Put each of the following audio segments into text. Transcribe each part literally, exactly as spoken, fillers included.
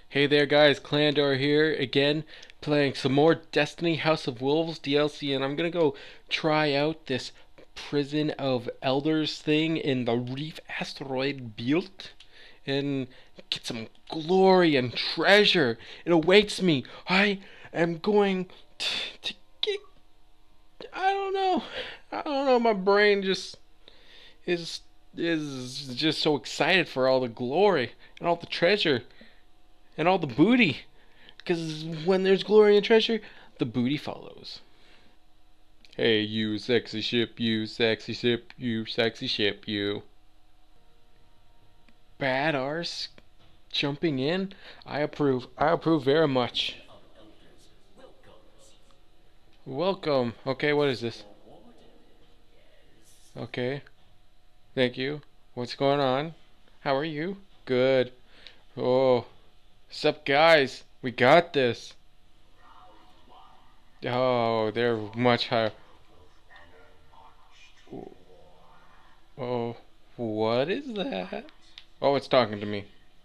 Hey there guys, Clandor here again, playing some more Destiny House of Wolves D L C, and I'm gonna go try out this Prison of Elders thing in the Reef Asteroid Belt and get some glory and treasure. It awaits me. I am going to, to get, I don't know, I don't know, my brain just is is just so excited for all the glory and all the treasure and all the booty. Because when there's glory and treasure, the booty follows. Hey, you sexy ship, you sexy ship, you sexy ship, you. Bad arse jumping in? I approve. I approve very much. Welcome. Okay, what is this? Okay, thank you. What's going on? How are you? Good. Oh, sup, guys? We got this. Oh, they're much higher. Oh, what is that? Oh, it's talking to me.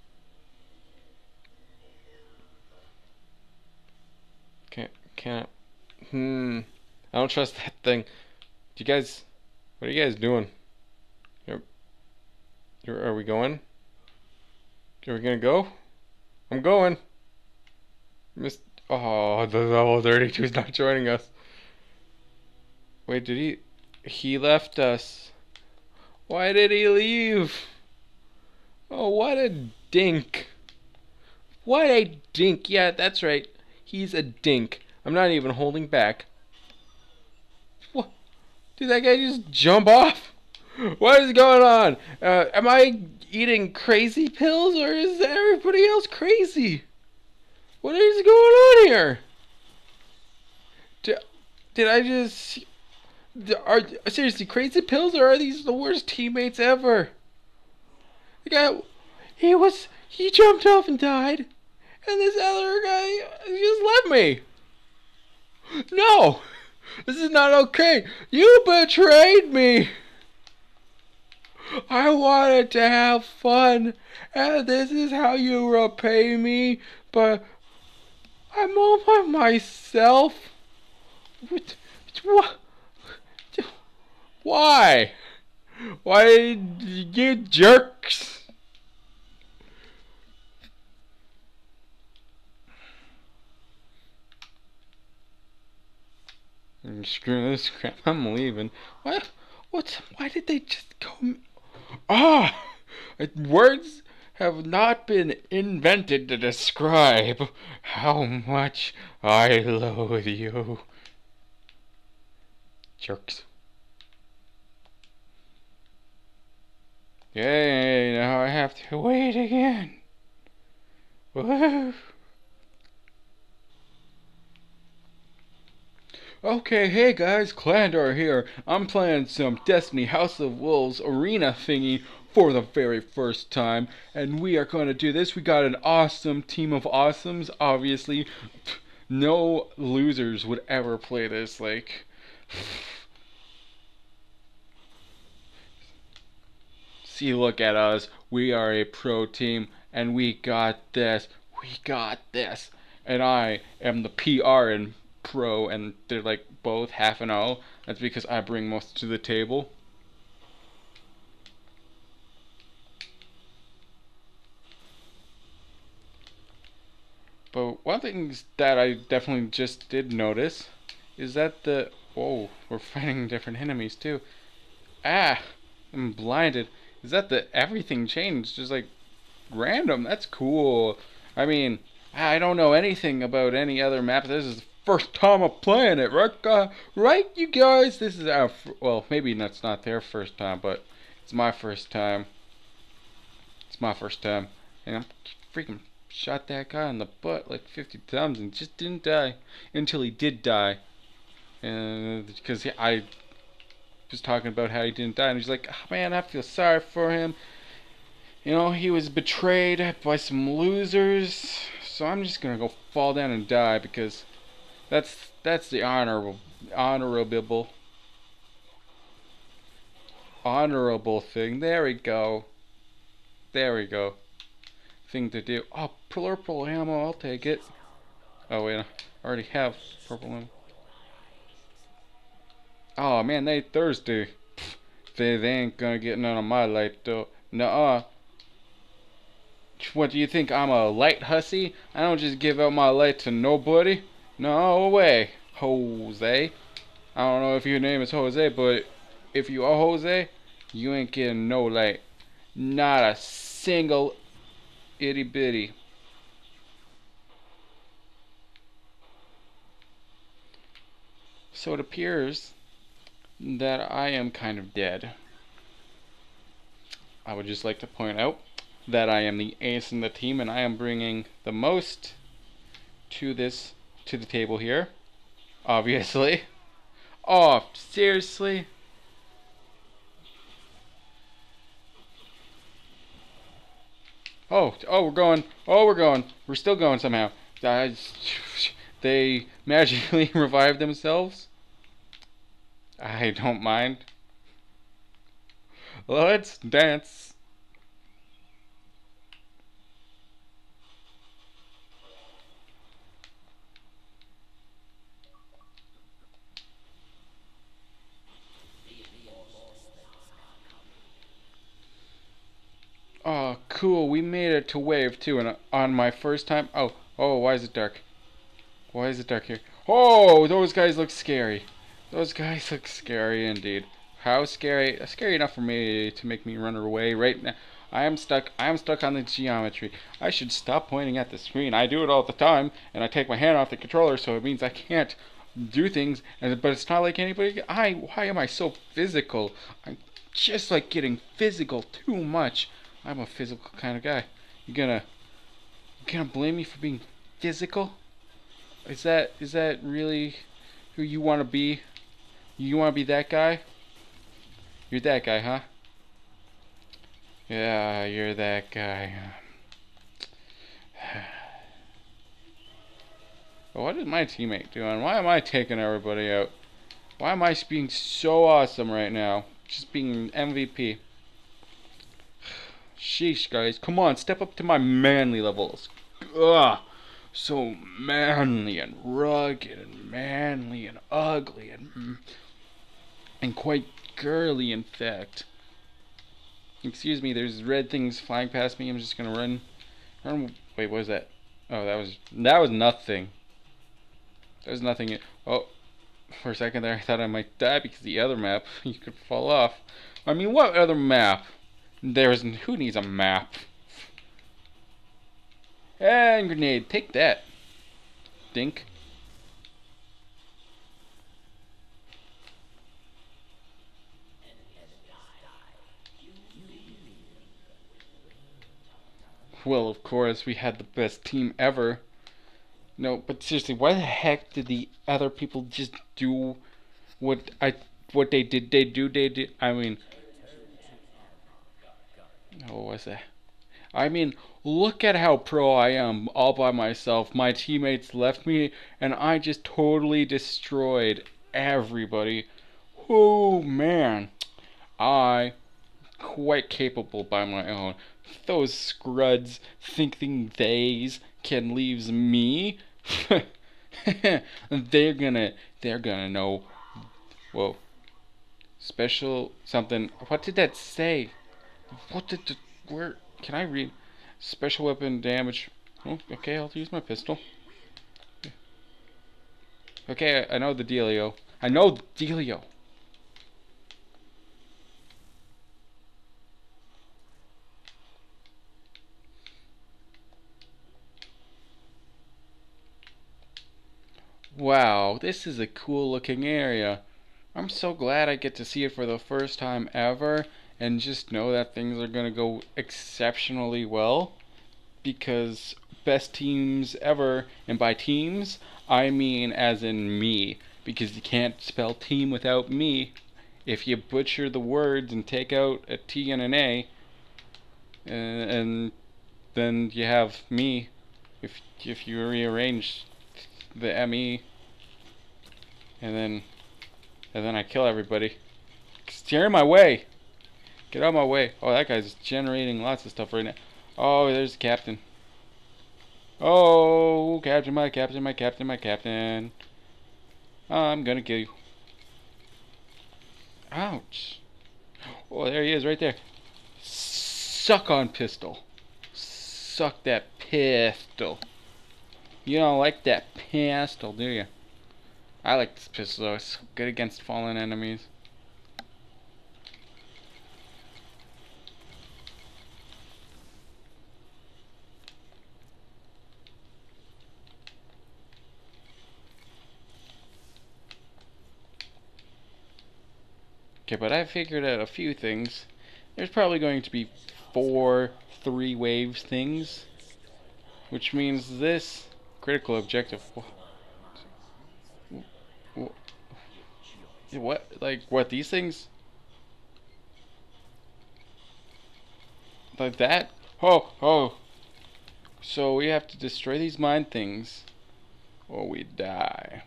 Can't, can't. Hmm. I don't trust that thing. Do you guys, what are you guys doing? Are, are we going? Are we gonna go? I'm going. Miss. Oh, the level thirty-two is not joining us. Wait, did he? He left us. Why did he leave? Oh, what a dink. What a dink. Yeah, that's right. He's a dink. I'm not even holding back. What? Did that guy just jump off? What is going on? Uh, am I eating crazy pills or is everybody else crazy? What is going on here? Did, did I just... Are seriously crazy pills or are these the worst teammates ever? The guy... He was... He jumped off and died. And this other guy just left me. No! This is not okay. You betrayed me. I wanted to have fun, and this is how you repay me, but I'm all by myself. What? What? Why? Why, you jerks? Screw this crap, I'm leaving. What? What? Why did they just go? Ah! Words have not been invented to describe how much I loathe you. Jerks. Yay, now I have to wait again. Woo! Okay, hey guys, Clandor here. I'm playing some Destiny House of Wolves arena thingy for the very first time, and we are going to do this. We got an awesome team of awesomes, obviously. No losers would ever play this, like... See, look at us. We are a pro team, and we got this. We got this. And I am the P R and pro, and they're like both half and oh. That's because I bring most to the table. But one thing that I definitely just did notice is that the... Whoa, we're fighting different enemies too. Ah, I'm blinded. Is that the everything changed? Just like random. That's cool. I mean, I don't know anything about any other map. This is the first time I'm playing it, right? Uh, right, you guys? This is our... Well, maybe that's not their first time, but it's my first time. It's my first time. And I'm freaking shot that guy in the butt like fifty times and just didn't die. Until he did die. And because I was talking about how he didn't die, and he's like, oh, man, I feel sorry for him. You know, he was betrayed by some losers, so I'm just gonna go fall down and die because that's that's the honorable, honorable, honorable thing. There we go. There we go. thing to do. Oh, purple ammo, I'll take it. Oh wait, I already have purple ammo. Oh man, they thirsty. They, they ain't gonna get none of my light though. Nuh-uh. What do you think, I'm a light hussy? I don't just give out my light to nobody. No way, Jose. I don't know if your name is Jose, but if you are Jose, you ain't getting no light. Not a single itty bitty. So it appears that I am kind of dead. I would just like to point out that I am the ace in the team and I am bringing the most to this to the table here. Obviously. Oh, seriously? Oh, oh, we're going. Oh, we're going. We're still going somehow. Uh, they magically revived themselves. I don't mind. Let's dance. Oh, cool. We made it to wave two, and on my first time. Oh, oh, why is it dark? Why is it dark here? Oh, those guys look scary. Those guys look scary indeed. How scary? Scary enough for me to make me run away right now. I am stuck. I am stuck on the geometry. I should stop pointing at the screen. I do it all the time, and I take my hand off the controller, so it means I can't do things. And but it's not like anybody. I. Why am I so physical? I'm just like getting physical too much. I'm a physical kind of guy. You gonna. You gonna blame me for being physical? Is that is that really who you want to be? You want to be that guy? You're that guy, huh? Yeah, you're that guy. What is my teammate doing? Why am I taking everybody out? Why am I being so awesome right now? Just being M V P. Sheesh, guys. Come on, step up to my manly levels. Ugh. So manly and rugged and manly and ugly and and quite girly, in fact. Excuse me, there's red things flying past me. I'm just gonna run. run. Wait, what was that? Oh, that was that was nothing. There's nothing. Oh, for a second there, I thought I might die because the other map you could fall off. I mean, what other map? There's who needs a map? And grenade, take that, dink. Well, of course, we had the best team ever. No, but seriously, why the heck did the other people just do what I what they did? They do they did. I mean, oh, what was that? I mean, look at how pro I am all by myself. My teammates left me, and I just totally destroyed everybody. Oh man, I quite capable by my own. Those scruds thinking theys can leaves me. they're gonna they're gonna know. Whoa. Special something. What did that say? What did the, where can I read? Special weapon damage. Oh, okay, I'll use my pistol. Okay, I, I know the dealio. I know the dealio. Wow, this is a cool looking area. I'm so glad I get to see it for the first time ever and just know that things are going to go exceptionally well because best teams ever, and by teams I mean as in me, because you can't spell team without me. If you butcher the words and take out a T and an A, and, and then you have me. If if you rearrange the M E, and then and then I kill everybody. Steer my way. Get out of my way. Oh, that guy's generating lots of stuff right now. Oh, there's the captain. Oh, captain, my captain, my captain, my captain. I'm gonna kill you. Ouch. Oh, there he is, right there. Suck on pistol. Suck that pistol. You don't like that pistol, do you? I like this pistol though. It's good against fallen enemies. Okay, but I figured out a few things. There's probably going to be four three waves things, which means this critical objective. What? Like what? These things? Like that? Oh, oh. So we have to destroy these mine things, or we die.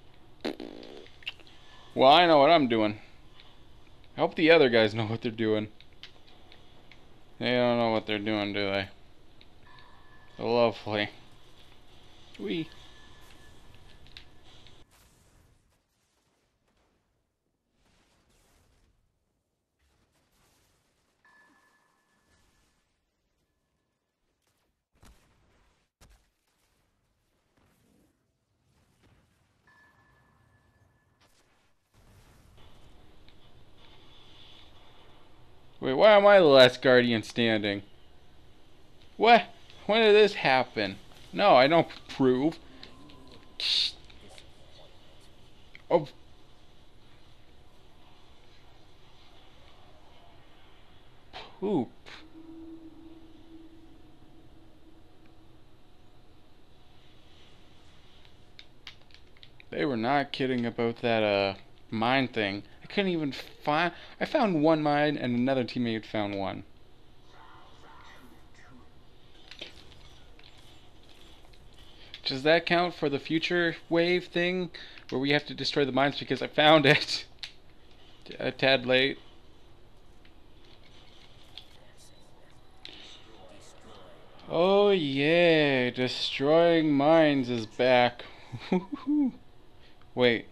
Well, I know what I'm doing. I hope the other guys know what they're doing. They don't know what they're doing, do they? Lovely. Wee. Wait, why am I the last guardian standing? What? When did this happen? No, I don't prove. Oh. Poop. They were not kidding about that, uh, mine thing. I couldn't even find... I found one mine and another teammate found one. Does that count for the future wave thing? Where we have to destroy the mines because I found it a tad late. Oh yeah, destroying mines is back. Wait.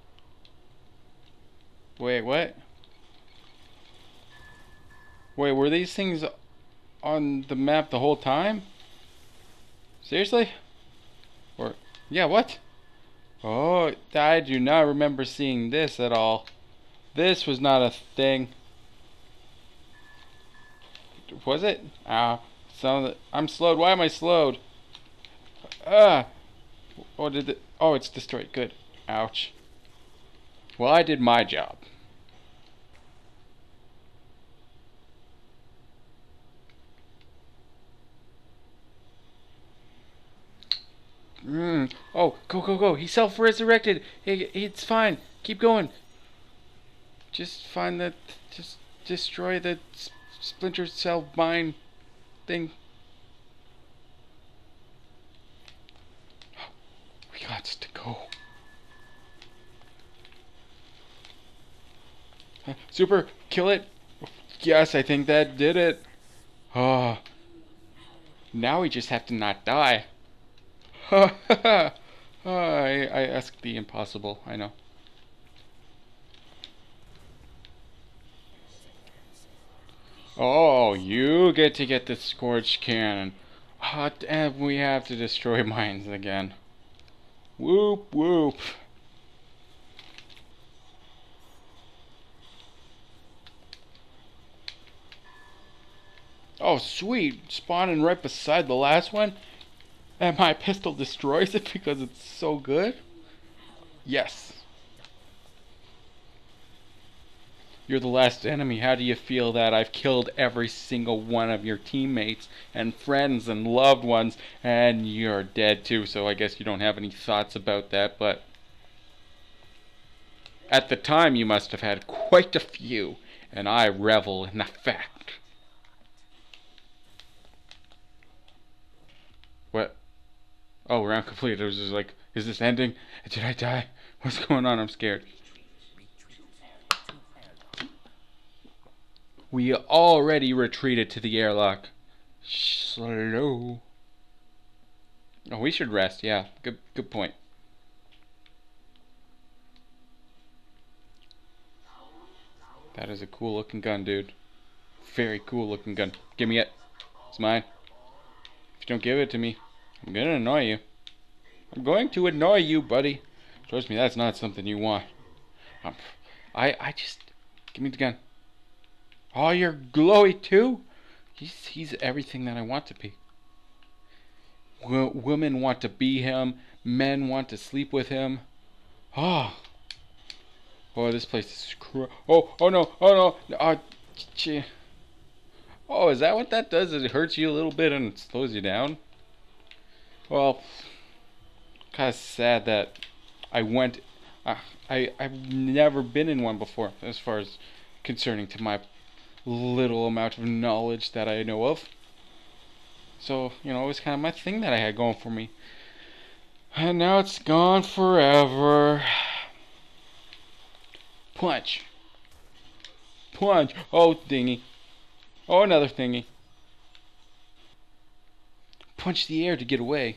Wait, what? Wait, were these things on the map the whole time? Seriously? Or, yeah, what? Oh, I do not remember seeing this at all. This was not a thing. Was it? Ah, so I'm slowed. Why am I slowed? Ah. Oh, did it? Oh, it's destroyed. Good. Ouch. Well, I did my job. Mm. Oh, go, go, go. He self-resurrected. Hey, it's fine. Keep going. Just find the... Just destroy the splinter cell mine thing. We got to go. Super, kill it. Yes, I think that did it. Oh. Now we just have to not die. Ha ha ha. I, I asked the impossible, I know. Oh, you get to get the Scorched Cannon. Oh, and we have to destroy mines again. Whoop, whoop. Oh, sweet. Spawning right beside the last one. And my pistol destroys it because it's so good? Yes. You're the last enemy. How do you feel that I've killed every single one of your teammates and friends and loved ones, and you're dead too, so I guess you don't have any thoughts about that, but at the time you must have had quite a few, and I revel in the fact. What? Oh, round complete. It was just like, is this ending? Did I die? What's going on? I'm scared. We already retreated to the airlock. Slow. Oh, we should rest. Yeah, good, good point. That is a cool looking gun, dude. Very cool looking gun. Give me it. It's mine. If you don't give it to me, I'm gonna annoy you. I'm going to annoy you, buddy. Trust me, that's not something you want. Um, I, I just... Give me the gun. Oh, you're glowy too? He's, he's everything that I want to be. W women want to be him. Men want to sleep with him. Oh. Oh, this place is cr- Oh, oh no, oh no. Oh, gee. Oh, is that what that does? It hurts you a little bit and it slows you down? Well, kind of sad that I went... Uh, I, I've never been in one before, as far as concerning to my little amount of knowledge that I know of. So, you know, it was kind of my thing that I had going for me. And now it's gone forever. Punch. Punch. Oh, thingy. Oh, another thingy. Punch the air to get away.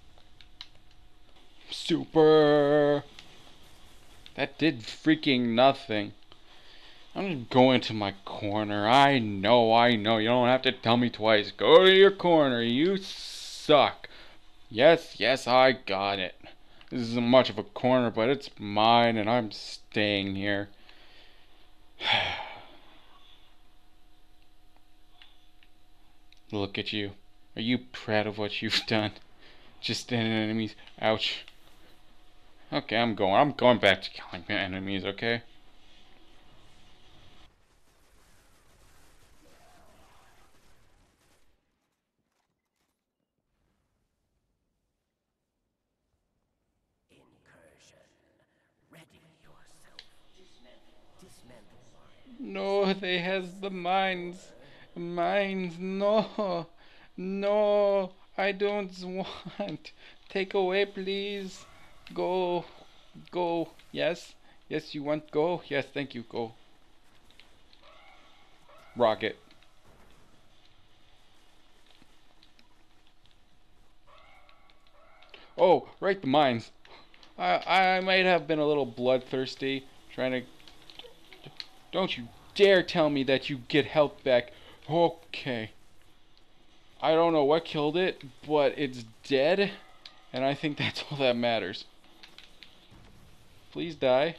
Super. That did freaking nothing. I'm just going to my corner. I know, I know. You don't have to tell me twice. Go to your corner. You suck. Yes, yes, I got it. This isn't much of a corner, but it's mine, and I'm staying here. Look at you. Are you proud of what you've done? Just standing enemies. Ouch. Okay, I'm going. I'm going back to killing my enemies, okay? No, they has the mines. Mines, no. No, I don't want. Take away, please. Go. Go. Yes. Yes, you want go? Yes, thank you. Go. Rocket. Oh, right, the mines. I I might have been a little bloodthirsty, trying to... Don't you dare tell me that you get health back. Okay. I don't know what killed it, but it's dead, and I think that's all that matters. Please die.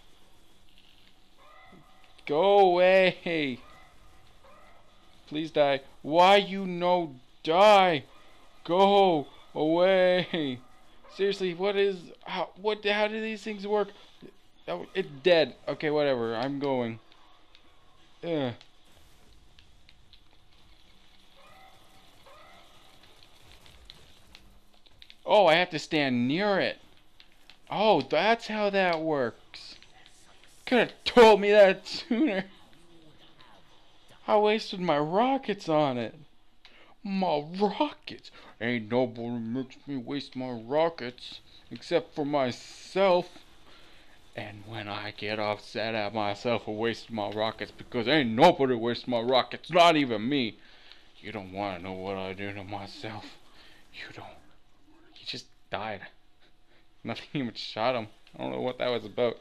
Go away. Please die. Why you no die? Go away. Seriously, what is how what how do these things work? Oh, it's dead. Okay, whatever. I'm going. Ugh. Oh, I have to stand near it. Oh, that's how that works. Could have told me that sooner. I wasted my rockets on it. My rockets. Ain't nobody makes me waste my rockets except for myself. And when I get upset at myself for wasting my rockets, because ain't nobody wastes my rockets, not even me. You don't want to know what I do to myself. You don't. He just died. Nothing even shot him. I don't know what that was about.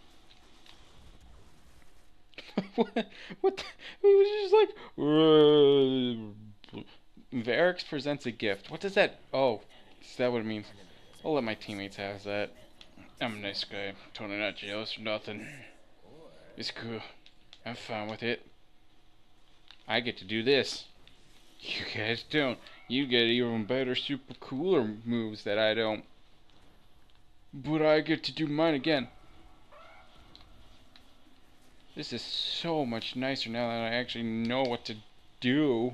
what? What? The, it was just like... Varix presents a gift. What does that... Oh, is that what it means? I'll let my teammates have that. I'm a nice guy. Totally not jealous or nothing. It's cool. I'm fine with it. I get to do this. You guys don't. You get even better, super cooler moves that I don't. But I get to do mine again. This is so much nicer now that I actually know what to do.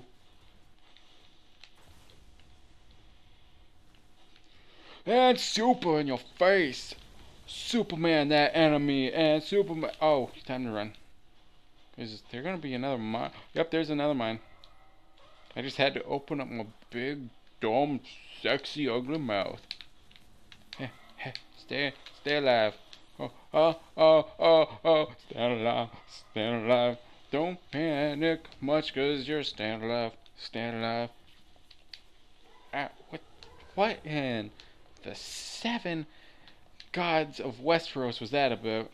And super in your face. Superman, that enemy, and Superman. Oh, time to run. Is there gonna be another mine? Yep, there's another mine. I just had to open up my big, dumb, sexy, ugly mouth. Hey, hey, stay, stay alive. Oh, oh, oh, oh, oh, stand alive, stand alive. Don't panic much, cause you're stand alive, stand alive. Uh, what? What in the seven gods of Westeros was that about?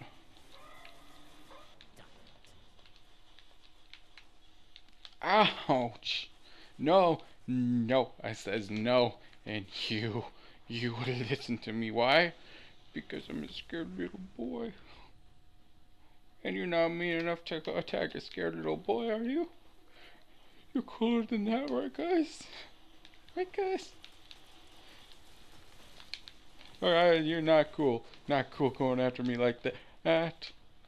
Ouch! No, no, I says no, and you, you would listen to me. Why? Because I'm a scared little boy. And you're not mean enough to attack a scared little boy, are you? You're cooler than that, right, guys? Right, guys? Alright, you're not cool. Not cool going after me like that.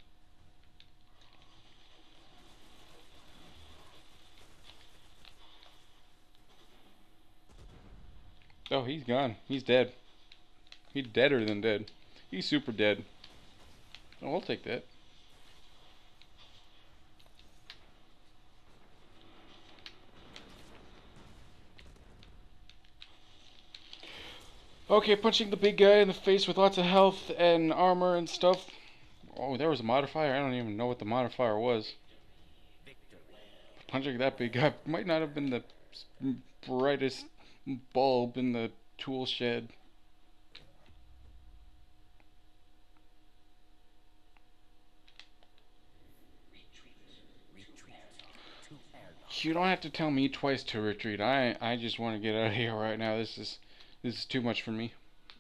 Oh, he's gone. He's dead. He's deader than dead. He's super dead. Oh, I'll take that. Okay, punching the big guy in the face with lots of health and armor and stuff. Oh, there was a modifier? I don't even know what the modifier was. Punching that big guy might not have been the brightest bulb in the tool shed. You don't have to tell me twice to retreat. I I just want to get out of here right now. This is this is too much for me.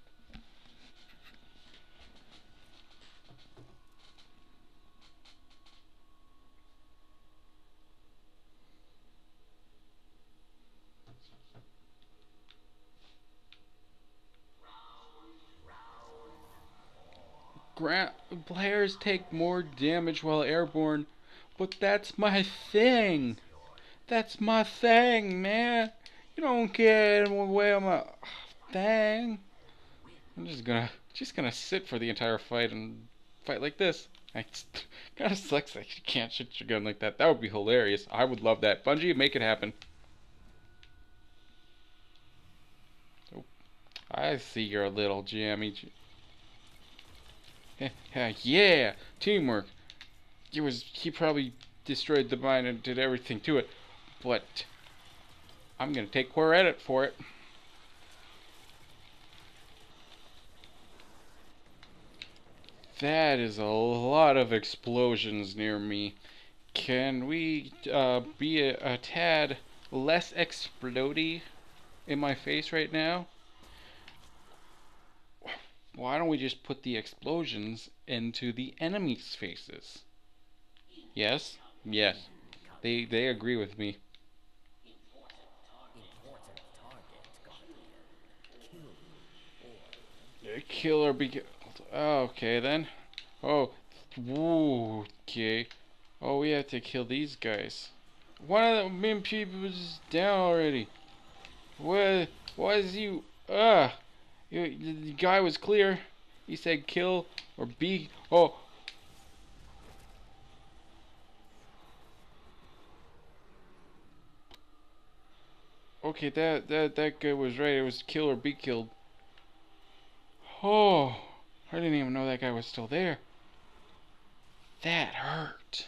Grant players take more damage while airborne, but that's my thing. That's my thing, man. You don't get in the way of my thing. I'm just gonna just gonna sit for the entire fight and fight like this. I kind of sucks that you can't shoot your gun like that. That would be hilarious. I would love that. Bungie, make it happen. Oh, I see your little jammy. Yeah, teamwork. It was he probably destroyed the mine and did everything to it, but I'm gonna take credit for it. That is a lot of explosions near me. Can we uh, be a, a tad less explodey in my face right now? Why don't we just put the explosions into the enemy's faces? Yes? Yes. They they agree with me. Kill or be killed. Okay then. Oh, woo, okay. Oh, we have to kill these guys. One of the main people is down already. What? Why is you? Ah. The guy was clear. He said kill or be. Oh. Okay, that that that guy was right. It was kill or be killed. Oh, I didn't even know that guy was still there. That hurt.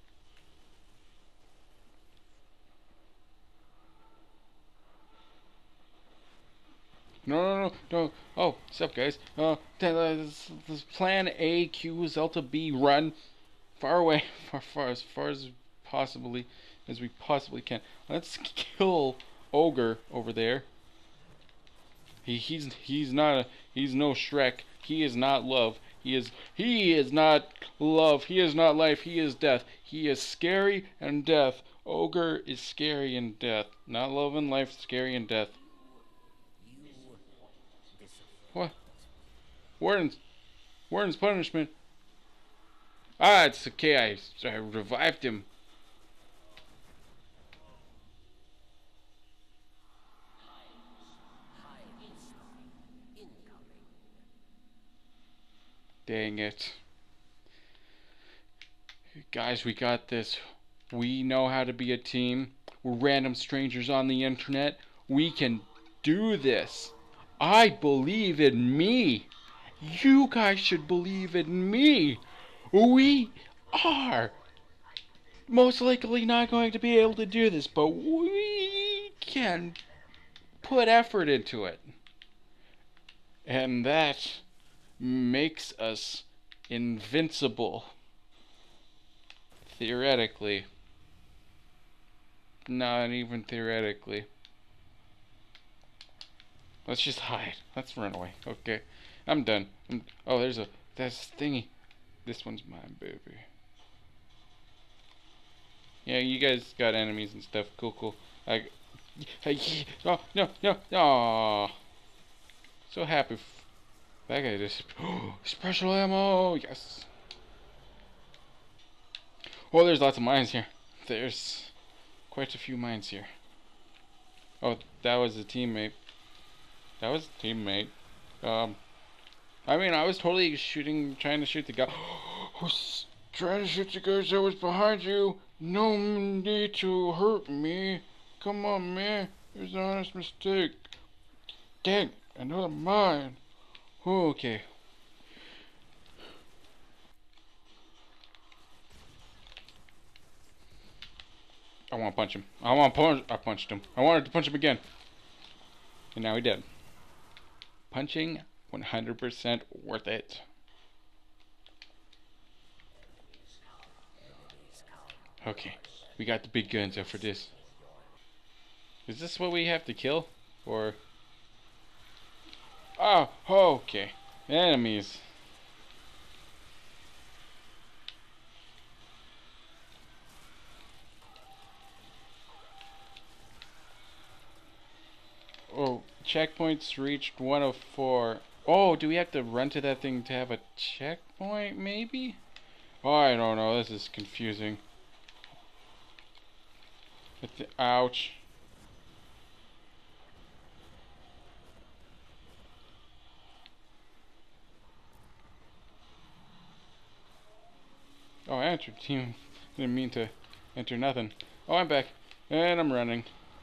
No, no, no, no. Oh, what's up, guys? Uh, this, this plan A, Q, Zelta B, run far away, far, far, as far as possibly as we possibly can. Let's kill Ogre over there. He, he's, he's not, a, he's no Shrek. He is not love. He is, he is not love. He is not life. He is death. He is scary and death. Ogre is scary and death. Not love and life, scary and death. What? Warden's, Warden's punishment. Ah, it's okay. I, I revived him. Dang it. Guys, we got this. We know how to be a team. We're random strangers on the internet. We can do this. I believe in me. You guys should believe in me. We are most likely not going to be able to do this, but we can put effort into it. And that makes us invincible. Theoretically. Not even theoretically. Let's just hide. Let's run away. Okay. I'm done. I'm, oh, there's a... That's thingy. This one's mine, baby. Yeah, you guys got enemies and stuff. Cool, cool. I... Oh, no, no, no. So happy. F that guy just... Special ammo! Yes! Oh, there's lots of mines here. There's quite a few mines here. Oh, that was a teammate. That was a teammate. Um, I mean, I was totally shooting, trying to shoot the guy. I was trying to shoot the guy that was behind you. No need to hurt me. Come on, man. It was an honest mistake. Dang, another mine. Oh, okay. I want to punch him. I want to punch. I punched him. I wanted to punch him again. And now he did. Punching, one hundred percent worth it. Okay, we got the big guns up for this. Is this what we have to kill? Or... Oh, okay. Enemies. Oh, checkpoints reached one oh four. Oh, do we have to run to that thing to have a checkpoint, maybe? Oh, I don't know. This is confusing. Ouch. Oh, I entered team. Didn't mean to enter nothing. Oh, I'm back. And I'm running.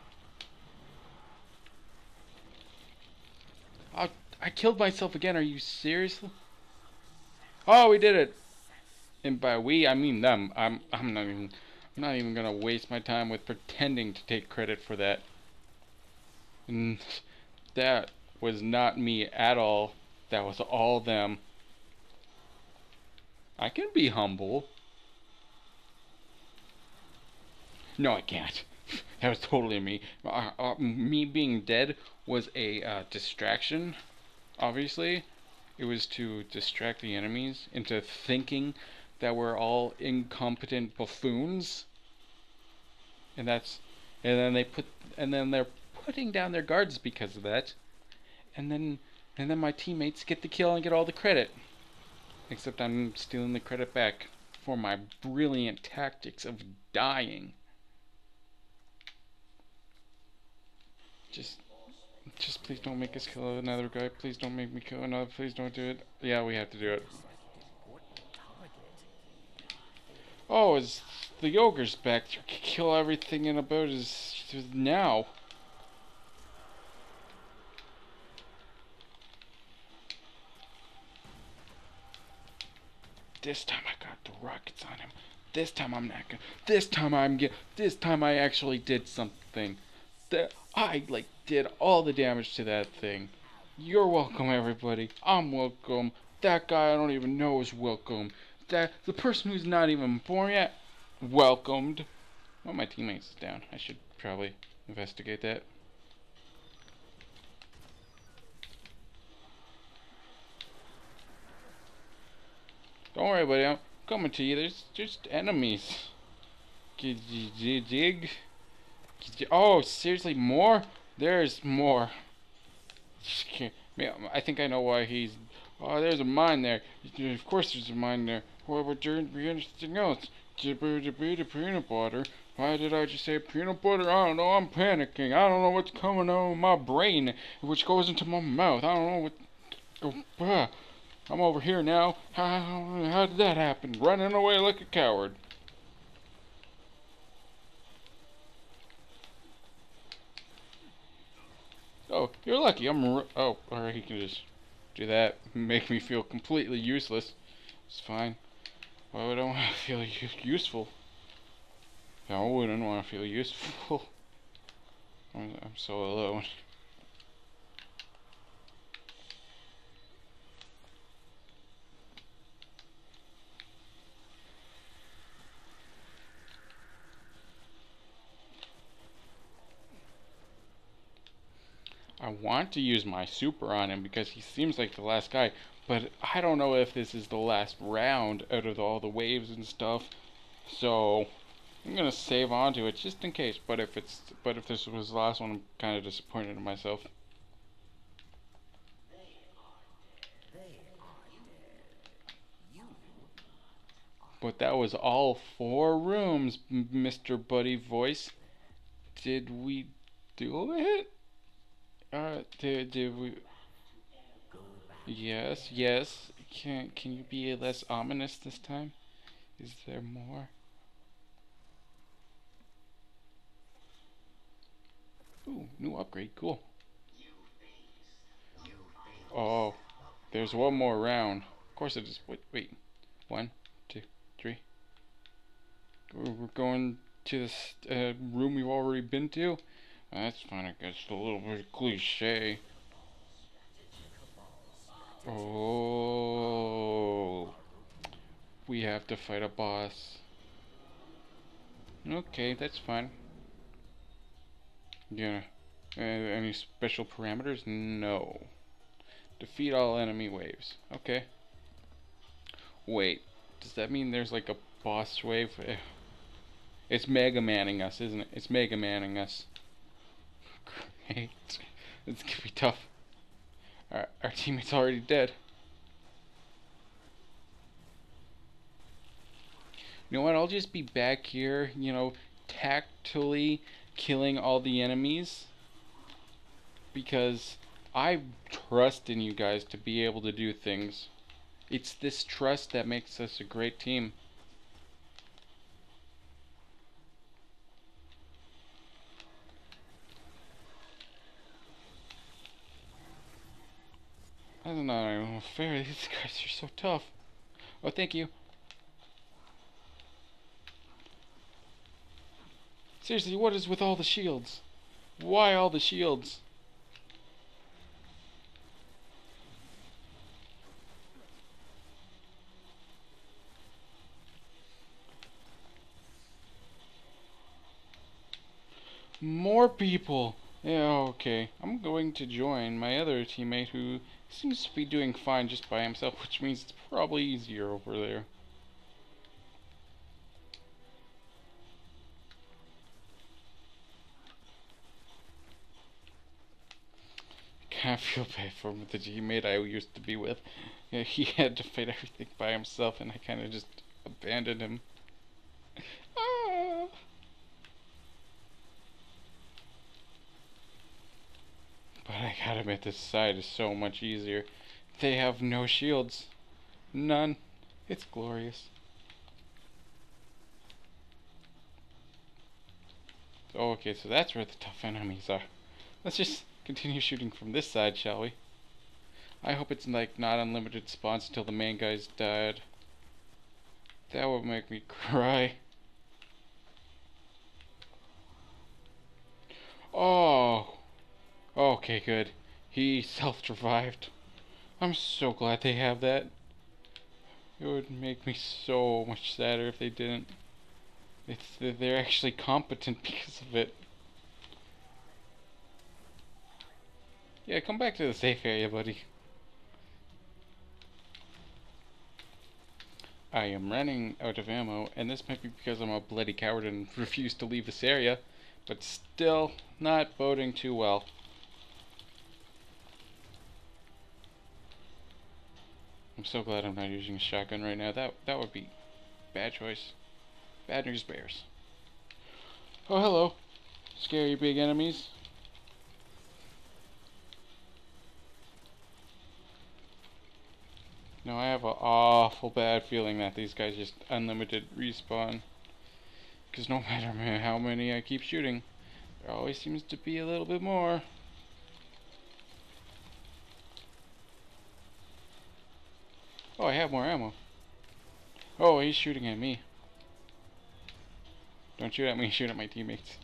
Oh, I killed myself again. Are you serious? Oh, we did it. And by we, I mean them. I'm I'm not even I'm not even gonna waste my time with pretending to take credit for that. And that was not me at all. That was all them. I can be humble. No, I can't. That was totally me. Uh, uh, me being dead was a uh, distraction, obviously. It was to distract the enemies into thinking that we're all incompetent buffoons. And that's... And then they put... And then they're putting down their guards because of that. And then... And then my teammates get the kill and get all the credit. Except I'm stealing the credit back for my brilliant tactics of dying. Just, just please don't make us kill another guy. Please don't make me kill another. Please don't do it. Yeah, we have to do it. Oh, is the ogre's back to kill everything in about is now. This time I got the rockets on him. This time I'm not gonna. This time I'm get. This time I actually did something. That I like did all the damage to that thing. You're welcome, everybody. I'm welcome. That guy I don't even know is welcome. That the person who's not even born yet, welcomed. Well, my teammates is down. I should probably investigate that. Don't worry, buddy. I'm coming to you. There's just enemies. Dig. Oh, seriously, more? There's more. I think I know why he's... Oh, there's a mine there. Of course there's a mine there. Why would there be anything else? Peanut butter. Why did I just say peanut butter? I don't know. I'm panicking. I don't know what's coming out of my brain, which goes into my mouth. I don't know what... Oh, I'm over here now. How, how did that happen? Running away like a coward. Oh, you're lucky. I'm... Oh, or he can just do that. Make me feel completely useless. It's fine. Why would I want to feel useful? I wouldn't want to feel useful. I'm, I'm so alone. I want to use my super on him because he seems like the last guy, but I don't know if this is the last round out of all the waves and stuff. So I'm gonna save onto it just in case. But if it's but if this was the last one, I'm kind of disappointed in myself. But that was all four rooms, Mister Buddy Voice. Did we do it? Uh, did, did we? Yes, yes. Can can you be less ominous this time? Is there more? Ooh, new upgrade. Cool. Oh, there's one more round. Of course it is. Wait, wait. One, two, three. We're going to this uh, room we've already been to. That's fine. I guess a little bit cliche. Oh, we have to fight a boss. Okay, that's fine. Yeah. Uh, any special parameters? No. Defeat all enemy waves. Okay. Wait. Does that mean there's like a boss wave? It's Mega Manning us, isn't it? It's Mega Manning us. Great. It's gonna be tough. Our, our teammate's already dead. You know what? I'll just be back here, you know, tactily killing all the enemies. Because I trust in you guys to be able to do things. It's this trust that makes us a great team. That's not even fair. These guys are so tough. Oh, thank you. Seriously, what is with all the shields? Why all the shields? More people! Yeah, okay. I'm going to join my other teammate who seems to be doing fine just by himself, which means it's probably easier over there. I feel bad for the teammate I used to be with. Yeah, he had to fight everything by himself, and I kind of just abandoned him. Ah. But I gotta admit, this side is so much easier. They have no shields. None. It's glorious. Oh, okay, so that's where the tough enemies are. Let's just continue shooting from this side, shall we? I hope it's like not unlimited spawns until the main guy's died. That would make me cry. Oh. Okay, good. He self-revived. I'm so glad they have that. It would make me so much sadder if they didn't. It's they're actually competent because of it. Yeah, come back to the safe area, buddy. I am running out of ammo, and this might be because I'm a bloody coward and refuse to leave this area, but still not boding too well. I'm so glad I'm not using a shotgun right now. That that would be bad choice. Bad news bears. Oh, hello. Scary big enemies. No, I have an awful bad feeling that these guys just unlimited respawn. Because no matter how many I keep shooting, there always seems to be a little bit more. Oh, I have more ammo. Oh, he's shooting at me. Don't shoot at me, shoot at my teammates.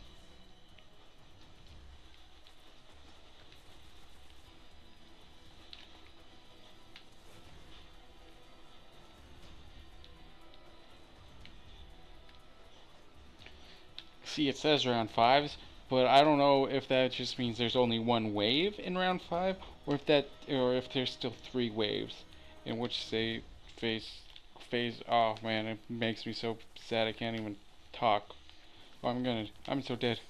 See, it says round fives, but I don't know if that just means there's only one wave in round five, or if that, or if there's still three waves in which they face phase. Oh man, it makes me so sad I can't even talk. Oh, I'm gonna, I'm so dead.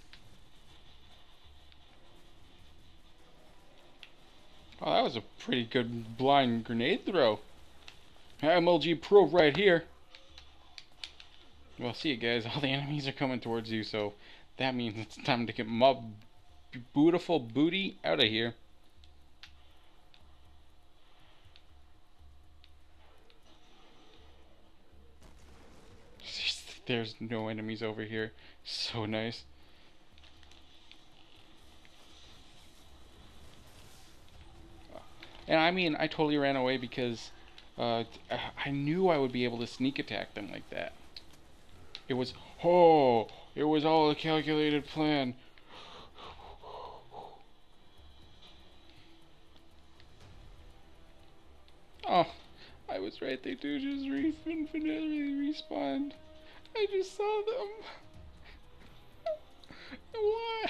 Oh, that was a pretty good blind grenade throw. M L G Pro right here. Well, see you guys. All the enemies are coming towards you, so that means it's time to get my beautiful booty out of here. There's no enemies over here. So nice. And I mean, I totally ran away because uh, I knew I would be able to sneak attack them like that. It was, oh, it was all a calculated plan. Oh, I was right. They do just re infinitely respawn. I just saw them. Why?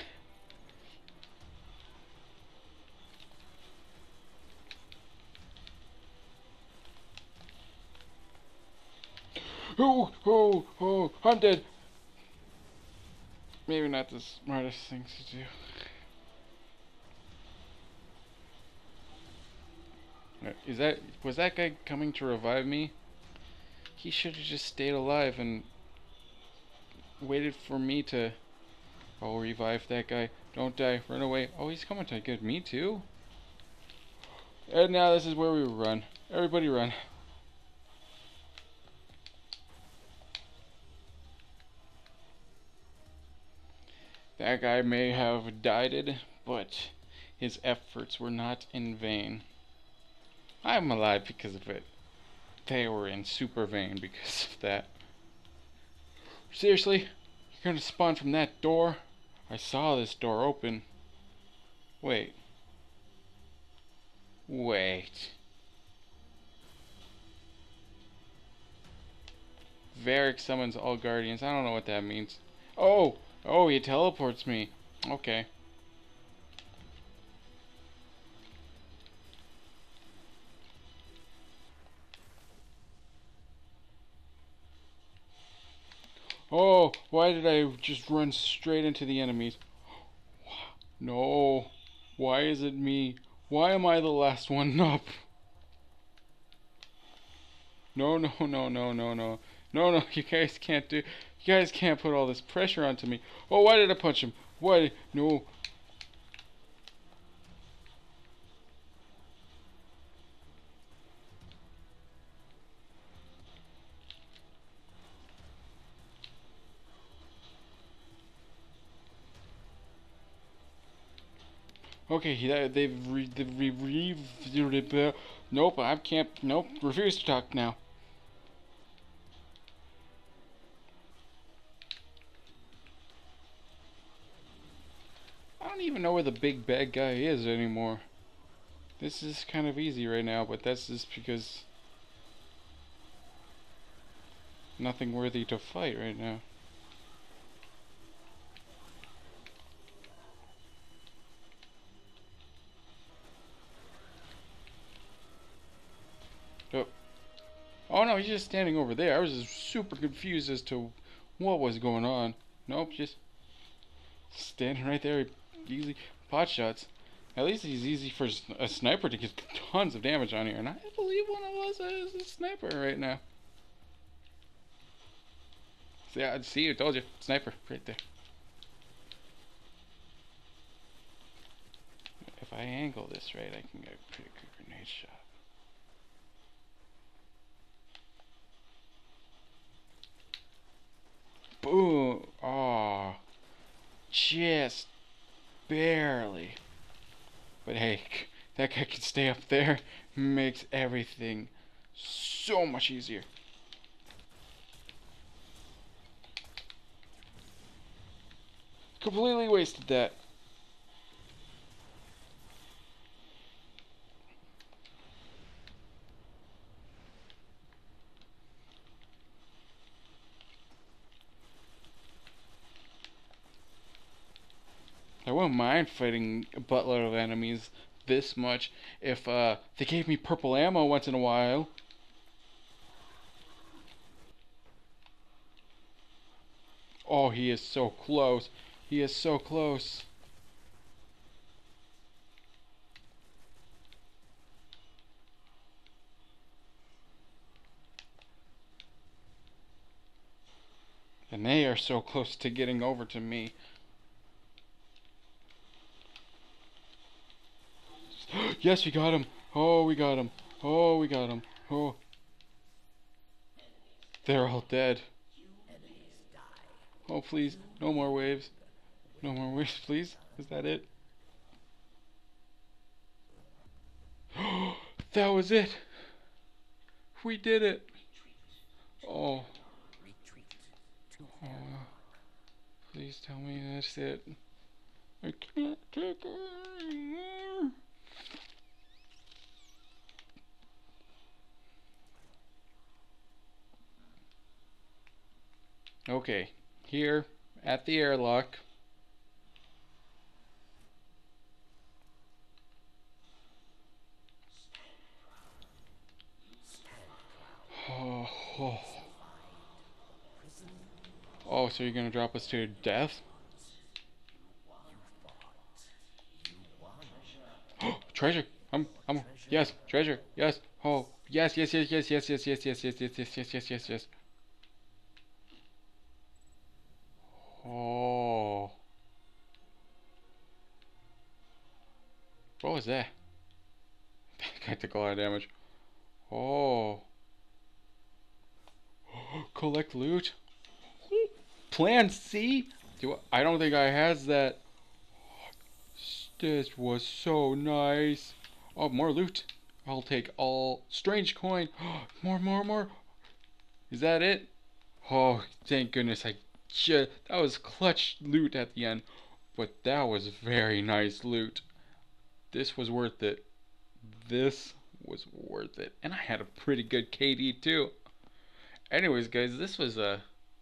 Oh, oh, oh, I'm dead. Maybe not the smartest thing to do. Is that, was that guy coming to revive me? He should have just stayed alive and waited for me to... Oh, revive that guy. Don't die. Run away. Oh, he's coming to get me too? And now this is where we run. Everybody run. That guy may have died, but his efforts were not in vain. I'm alive because of it. They were in super vain because of that. Seriously? You're gonna spawn from that door? I saw this door open. Wait. Wait. Varric summons all guardians. I don't know what that means. Oh! Oh, he teleports me. Okay. Oh, why did I just run straight into the enemies? No. Why is it me? Why am I the last one up? No, no, no, no, no, no. No, no, you guys can't do... You guys can't put all this pressure onto me. Oh, why did I punch him? Why? No. Okay, they've re, they've re, re, nope, I can't, nope, refuse to talk now. I don't even know where the big bad guy is anymore. This is kind of easy right now, but that's just because nothing worthy to fight right now. Oh. Oh no, he's just standing over there. I was just super confused as to what was going on. Nope, just standing right there. Easy pot shots. At least he's easy for a sniper to get tons of damage on here. And I believe one of us is a sniper right now. Yeah, see, I told you. Sniper, right there. If I angle this right, I can get a pretty good grenade shot. Boom! Oh, just barely. But hey, that guy can stay up there. Makes everything so much easier. Completely wasted that. wouldn't mind fighting a buttload of enemies this much if uh, they gave me purple ammo once in a while. Oh, he is so close. He is so close. And they are so close to getting over to me. Yes, we got him. Oh, we got him. Oh, we got him. Oh. They're all dead. Oh, please. No more waves. No more waves, please. Is that it? That was it. We did it. Oh. Oh. Please tell me that's it. I can't take it anymore. Okay, here at the airlock. Oh, oh. Oh, so you're gonna drop us to death? Treasure! I'm, I'm, yes, treasure, yes, oh, yes, yes, yes, yes, yes, yes, yes, yes, yes, yes, yes, yes, yes, yes, yes. Oh. What was that? That guy took a lot of damage. Oh. Collect loot. Plan C? Do I, I don't think I has that. This was so nice. Oh, more loot. I'll take all. Strange coin. More, more, more. Is that it? Oh, thank goodness. I just, that was clutch loot at the end. But that was very nice loot. This was worth it. This was worth it. And I had a pretty good K D too. Anyways, guys, this was a. Uh...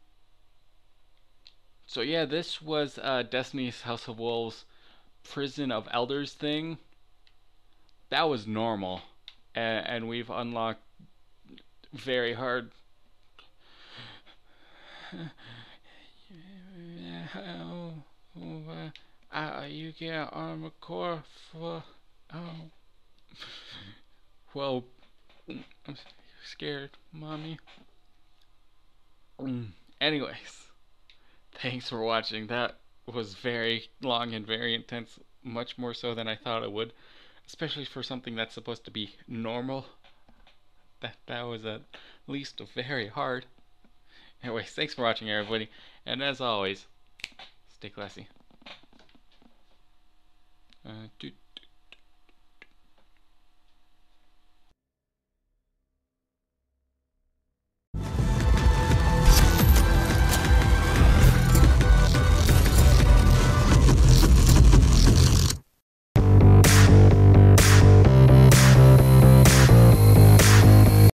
So yeah, this was uh, Destiny's House of Wolves Prison of Elders thing. That was normal, and, and we've unlocked very hard. Oh, oh, uh, you get armor core for. Oh. Well, I'm scared, mommy. Anyways, thanks for watching. That was very long and very intense, much more so than I thought it would, especially for something that's supposed to be normal. That that was at least very hard. Anyways, thanks for watching, everybody, and as always, stay classy. Uh,